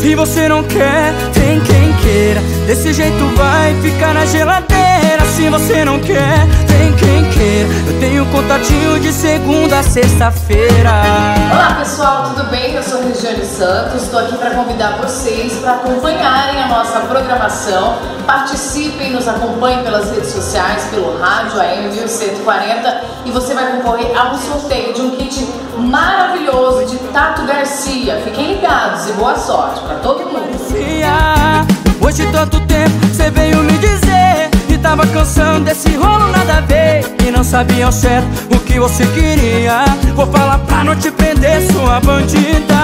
e você não quer, tem quem queira. Desse jeito vai ficar na geladeira. Se você não quer, tem quem queira. Eu tenho contatinho de segunda a sexta-feira. Olá pessoal, tudo bem? Eu sou Regiane Santos. Estou aqui para convidar vocês para acompanharem a nossa programação. Participem, nos acompanhem pelas redes sociais, pelo rádio AM 1140, e você vai concorrer a um sorteio de um kit maravilhoso de Tato Garcia. Fiquem ligados e boa sorte para todo mundo. Hoje tanto tempo você veio me dizer que tava cansando desse rolo nada a ver, e não sabia ao certo o que você queria. Vou falar pra não te prender, sua bandida.